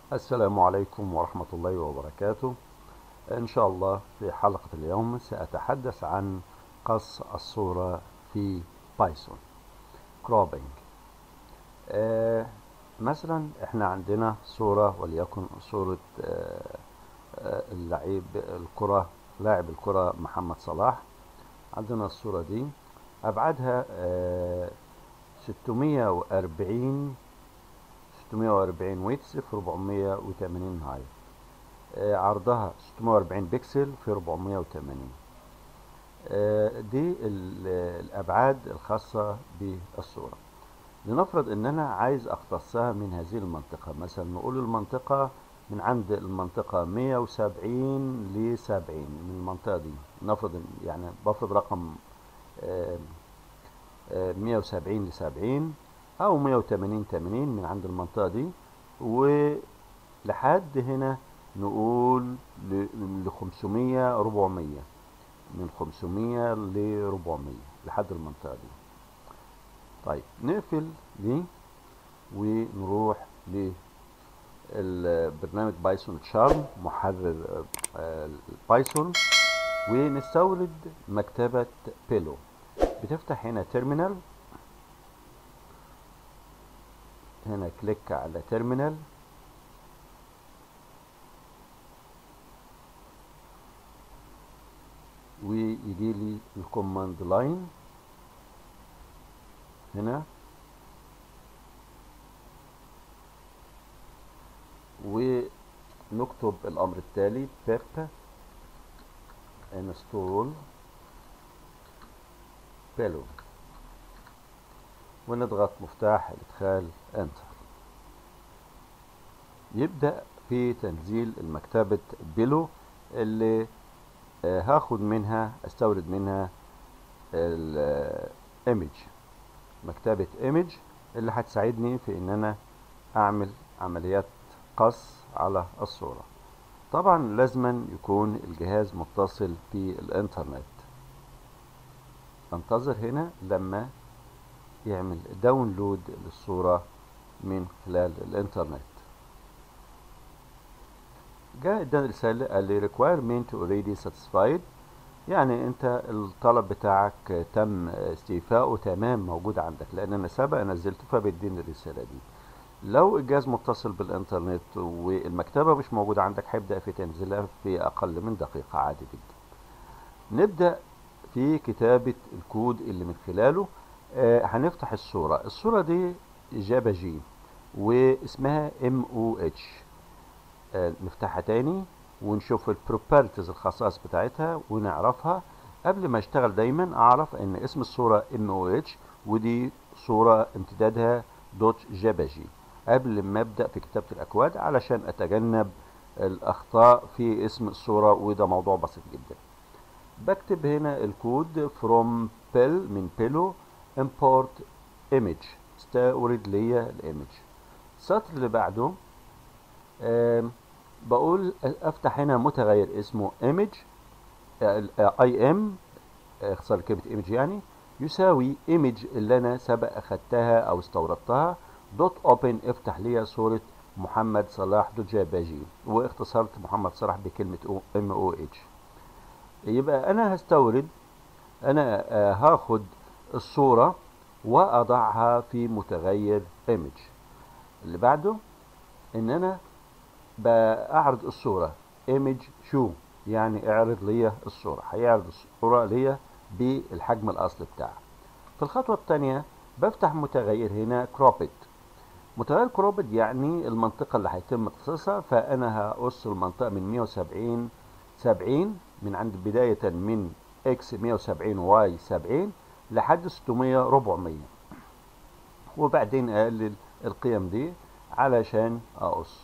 السلام عليكم ورحمة الله وبركاته. إن شاء الله في حلقة اليوم سأتحدث عن قص الصورة في بايثون كروبينج. مثلا احنا عندنا صورة وليكن صورة اللعيب الكرة لاعب الكرة محمد صلاح. عندنا الصورة دي أبعادها 640 ويتس في 480 هاي. عرضها 640 بكسل في 480. دي الأبعاد الخاصة بالصورة. لنفرض ان انا عايز اختصها من هذه المنطقة، مثلا نقول المنطقة من عند المنطقة 170 ل 70 من المنطقة دي. نفرض يعني بفرض رقم 170 ل 70 او 180 80 من عند المنطقة دي، ولحد هنا نقول ل 500 400، من 500 ل 400 لحد المنطقة دي. طيب نقفل دي ونروح للبرنامج بايثون تشارم محرر بايثون، ونستورد مكتبة بيلو. بتفتح هنا تيرمينال، هنا كليك على تيرمينال، ويجي لي الكوماند لاين هنا، ونكتب الامر التالي pip install pelo، ونضغط مفتاح الادخال انتر. يبدأ في تنزيل المكتبة بيلو اللي هاخد منها استورد منها الايمج، مكتبة ايمج اللي هتساعدني في ان انا اعمل عمليات قص على الصورة. طبعا لازما يكون الجهاز متصل بالانترنت. انتظر هنا لما يعمل داونلود للصورة من خلال الانترنت. جاء اداني رسالة قال لي requirement already satisfied، يعني انت الطلب بتاعك تم استيفاؤه، تمام، موجود عندك، لان انا سبق نزلته فبيديني الرسالة دي. لو الجهاز متصل بالانترنت والمكتبة مش موجودة عندك هيبدأ في تنزيلها في اقل من دقيقة عادي جدا. نبدأ في كتابة الكود اللي من خلاله هنفتح الصورة. الصورة دي جافا جي واسمها MOH. نفتحها تاني ونشوف البروبرتيز، الخصائص بتاعتها ونعرفها. قبل ما اشتغل دايما اعرف ان اسم الصورة MOH، ودي صورة امتدادها .jpg قبل ما ابدأ في كتابة الاكواد علشان اتجنب الاخطاء في اسم الصورة، وده موضوع بسيط جدا. بكتب هنا الكود from من بيلو import image، استورد ليا الايمج. السطر اللي بعده بقول افتح هنا متغير اسمه image im، اختصار كلمة image يعني، يساوي image اللي انا سبق اخدتها او استوردتها دوت اوبن، افتح لي صورة محمد صلاح دوت جي، واختصرت محمد صلاح بكلمة MOH. يبقى انا هستورد، انا هاخد الصورة واضعها في متغير image. اللي بعده ان انا بعرض الصورة image show، يعني اعرض لي الصورة، هيعرض الصورة لي بالحجم الاصلي بتاعها. في الخطوة الثانية بفتح متغير هنا cropped. متغير cropped يعني المنطقة اللي هيتم اختصاصها، فانا هقص المنطقة من 170 70 من عند بداية من x 170 y 70 لحد 600 400، وبعدين اقلل القيم دي علشان اقص.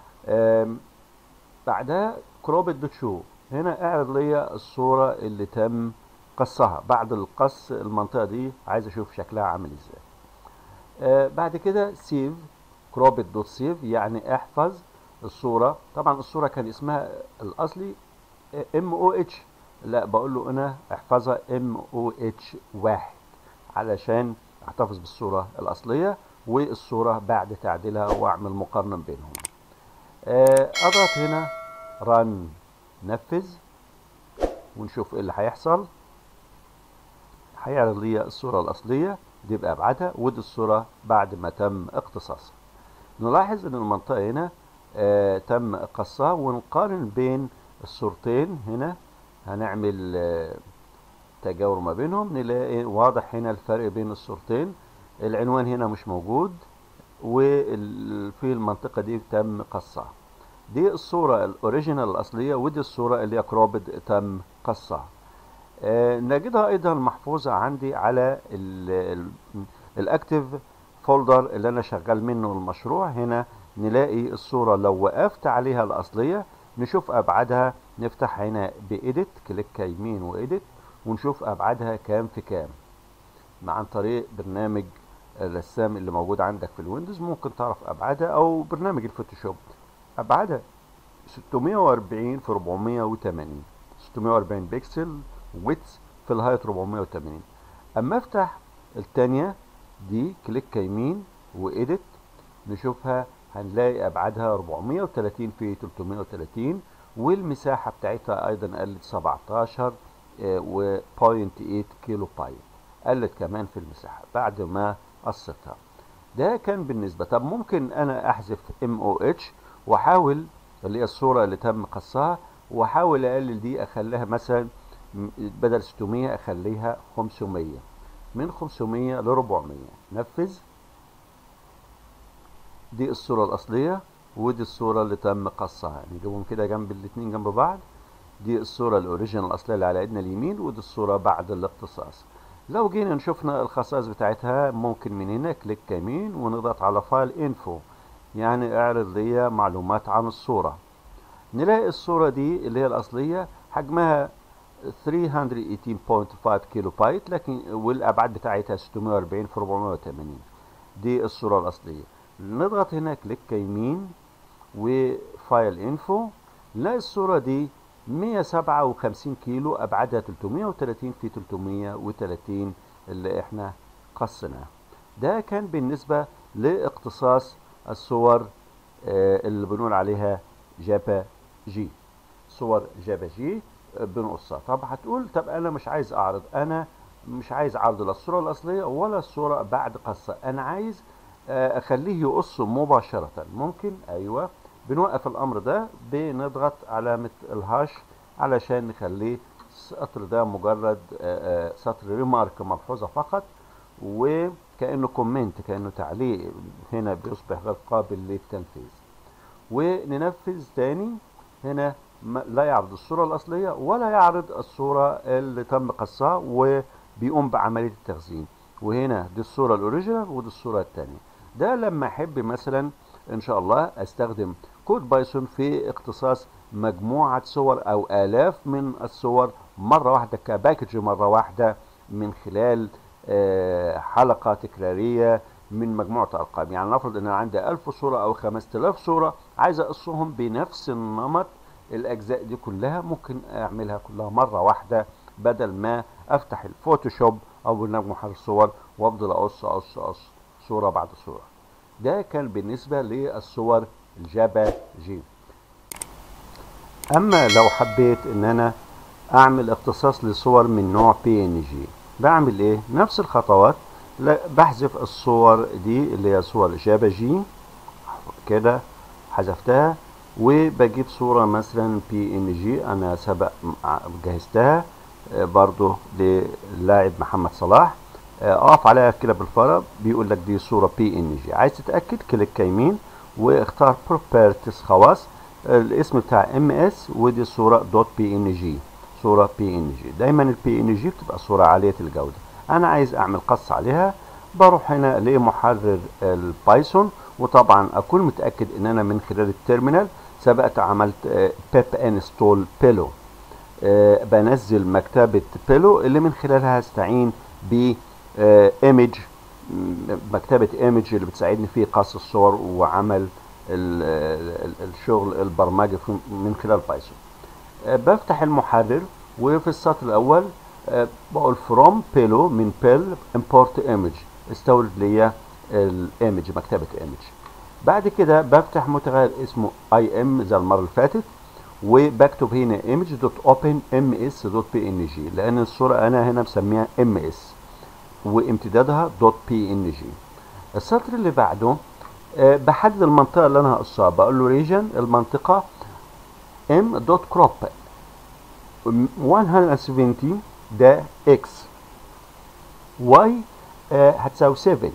بعدها كروبت دوت شو، هنا اعرض لي الصورة اللي تم قصها. بعد القص المنطقة دي عايز اشوف شكلها عامل ازاي. بعد كده سيف، كروبت دوت سيف يعني احفظ الصورة. طبعا الصورة كان اسمها الاصلي MOH، لا بقول له انا احفظها MOH 1 علشان احتفظ بالصورة الاصلية والصورة بعد تعديلها واعمل مقارنة بينهم. اضغط هنا ران، نفذ ونشوف ايه اللي هيحصل. هيعرض لي الصورة الأصلية دي بأبعادها، ودي الصورة بعد ما تم اقتصاصها. نلاحظ ان المنطقة هنا تم قصها، ونقارن بين الصورتين. هنا هنعمل تجاور ما بينهم، نلاقي واضح هنا الفرق بين الصورتين. العنوان هنا مش موجود، وفي المنطقة دي تم قصها. دي الصورة الأوريجينال الأصلية، ودي الصورة اللي كروبد تم قصها. نجدها أيضا محفوظة عندي على الأكتيف فولدر اللي أنا شغال منه المشروع. هنا نلاقي الصورة لو وقفت عليها الأصلية نشوف أبعادها. نفتح هنا بإيديت، كليك يمين وإيديت، ونشوف أبعادها كام في كام عن طريق برنامج الرسام اللي موجود عندك في الويندوز. ممكن تعرف أبعادها، أو برنامج الفوتوشوب. أبعادها 640 في 480، 640 بكسل، ويتس في الهايت 480. اما افتح التانية دي، كليك يمين وإيديت، نشوفها هنلاقي ابعادها 430 في 330، والمساحة بتاعتها ايضا قلت 17.8 كيلو بايت، قلت كمان في المساحة بعد ما قصتها. ده كان بالنسبة. طب ممكن انا احذف MOH واحاول، اللي هي الصورة اللي تم قصها، واحاول اقلل دي، اخليها مثلا بدل 600 اخليها 500، من 500 ل 400. نفذ. دي الصورة الأصلية، ودي الصورة اللي تم قصها. نجيبهم كده جنب الاتنين جنب بعض. دي الصورة الأوريجينال الأصلية اللي على إيدنا اليمين، ودي الصورة بعد الاقتصاص. لو جينا نشوفنا الخصائص بتاعتها، ممكن من هنا كليك يمين ونضغط على فايل انفو، يعني اعرض لي معلومات عن الصورة. نلاقي الصورة دي اللي هي الأصلية حجمها 318.5 كيلو بايت، لكن والأبعاد بتاعتها 640 في 480. دي الصورة الأصلية. نضغط هنا كليك يمين وفايل انفو، نلاقي الصورة دي 157 كيلو، أبعادها 330 في 330 اللي احنا قصناه. ده كان بالنسبة لاقتصاص الصور اللي بنقول عليها جابا جي، صور جابا جي بنقصها. طب هتقول طب انا مش عايز اعرض، انا مش عايز عرض لا الصورة الاصلية ولا الصورة بعد قصة، انا عايز اخليه يقص مباشرة. ممكن، ايوه، بنوقف الامر ده، بنضغط علامة الهاش علشان نخليه السطر ده مجرد سطر ريمارك، ملحوظة فقط، وكأنه كومنت، كأنه تعليق، هنا بيصبح غير قابل للتنفيذ. وننفذ تاني. هنا لا يعرض الصورة الأصلية ولا يعرض الصورة اللي تم قصها، وبيقوم بعملية التخزين. وهنا دي الصورة الأوريجينال ودي الصورة التانية. ده لما أحب مثلا إن شاء الله أستخدم كود بايثون في اقتصاص مجموعة صور أو آلاف من الصور مرة واحدة كباكج مرة واحدة، من خلال حلقة تكرارية من مجموعة أرقام. يعني نفرض أن أنا عندي 1000 صورة أو 5000 صورة، عايز أقصهم بنفس النمط. الأجزاء دي كلها ممكن أعملها كلها مرة واحدة، بدل ما أفتح الفوتوشوب أو برنامج محرر صور وأفضل أقص صورة بعد صورة. ده كان بالنسبة للصور الجابا جي. أما لو حبيت أن أنا أعمل اختصاص لصور من نوع PNG، بعمل إيه؟ نفس الخطوات. بحذف الصور دي اللي هي صور جابا جي كده، حذفتها، وبجيب صورة مثلا PNG أنا سبق جهزتها برضو للاعب محمد صلاح. اقف عليها كده بالفرة، بيقول لك دي صورة PNG. عايز تتأكد، كليك يمين واختار Properties، خواص، الاسم بتاع MS، ودي الصورة .PNG، صورة PNG. دايما PNG بتبقى صورة عالية الجودة. انا عايز اعمل قص عليها، بروح هنا لمحرر البايثون، وطبعا اكون متأكد ان انا من خلال التيرمينال سبقت عملت pip install pillow، بنزل مكتبة بيلو اللي من خلالها هستعين ب ايمج، مكتبة ايمج اللي بتساعدني في قص الصور وعمل الشغل البرمجي من خلال بايثون. بفتح المحرر، وفي السطر الاول بقول from بيلو، من بيل import image، استورد لي الايمج، مكتبة ايمج. بعد كده بفتح متغير اسمه IM زي المرة اللي فاتت، وبكتب هنا image.open.ms.png لأن الصورة أنا هنا مسميها MS وامتدادها .png. السطر اللي بعده بحدد المنطقة اللي أنا هقصها، بقول له region المنطقة m.crop 170 ده x، y هتساوي 70،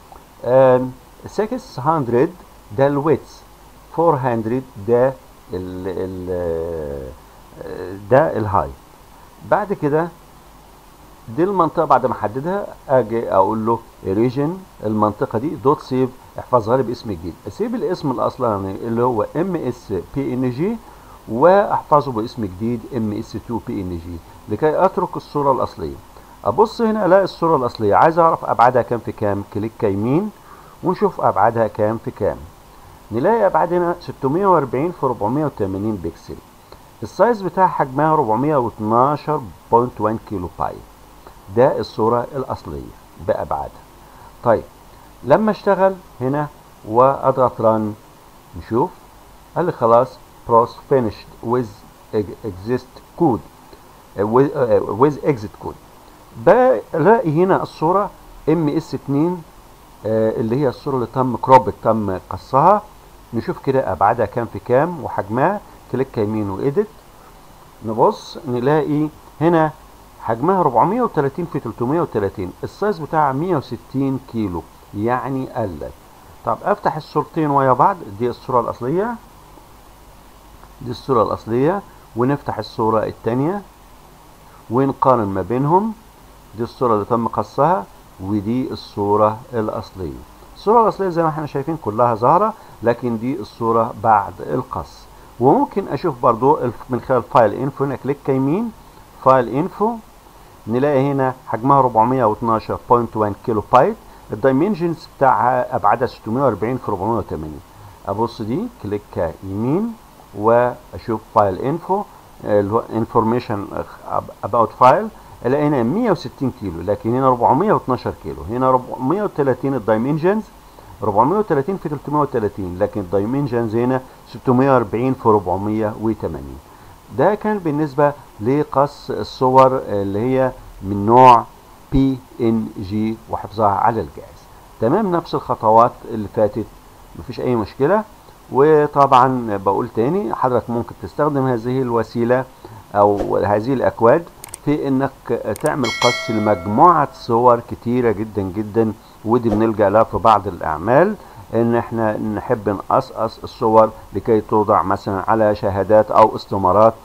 600 ده الويتس، 400 ده ده الهاي. بعد كده دي المنطقة بعد ما احددها اجي اقول له ريجن المنطقة دي دوت سيف، احفظها لي باسم جديد، اسيب الاسم الاصلاني اللي هو MS.png واحفظه باسم جديد MS2.png لكي اترك الصورة الاصلية. ابص هنا الاقي الصورة الاصلية، عايز اعرف ابعادها كام في كام، كليك يمين ونشوف ابعادها كام في كام. نلاقي ابعاد هنا 640 في 480 بكسل، السايز بتاع حجمها 412.1 كيلو بايت، ده الصورة الأصلية بأبعادها. طيب لما اشتغل هنا واضغط ران نشوف، قال لي خلاص بروس finished with exit code with exit code. بلاقي هنا الصورة MS2 اللي هي الصورة اللي تم كروب تم قصها. نشوف كده أبعادها كام في كام وحجمها، كليك يمين وإيديت، نبص نلاقي هنا حجمها 430 في 330، السايز بتاعها 160 كيلو يعني قلت. طب افتح الصورتين ويا بعض، دي الصورة الأصلية، دي الصورة الأصلية، ونفتح الصورة الثانية ونقارن ما بينهم، دي الصورة اللي تم قصها ودي الصورة الأصلية. الصورة الأصلية زي ما احنا شايفين كلها ظاهرة، لكن دي الصورة بعد القص. وممكن أشوف برضو من خلال فايل انفو، نكليك يمين فايل انفو، نلاقي هنا حجمها 412.1 كيلو بايت، الدايمنشنز بتاعها ابعادها 640 في 480. ابص دي كليك يمين واشوف فايل انفو اللي هو انفورميشن اباوت فايل، الاقي هنا 160 كيلو لكن هنا 412 كيلو، هنا 430 الدايمنشنز 430 في 330 لكن الدايمنشنز هنا 640 في 480. ده كان بالنسبة لقص الصور اللي هي من نوع PNG وحفظها على الجهاز. تمام نفس الخطوات اللي فاتت، مفيش أي مشكلة. وطبعا بقول تاني حضرتك ممكن تستخدم هذه الوسيلة أو هذه الأكواد في إنك تعمل قص لمجموعة صور كتيرة جدا جدا، ودي بنلجأ لها في بعض الأعمال ان احنا نحب نقصقص الصور لكي توضع مثلا على شهادات او استمارات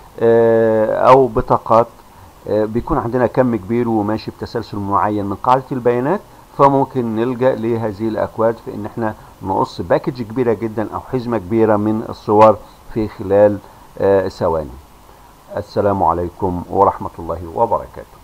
او بطاقات. بيكون عندنا كم كبير وماشي بتسلسل معين من قاعدة البيانات، فممكن نلجأ لهذه الاكواد في ان احنا نقص باكج كبيرة جدا او حزمة كبيرة من الصور في خلال ثواني. السلام عليكم ورحمة الله وبركاته.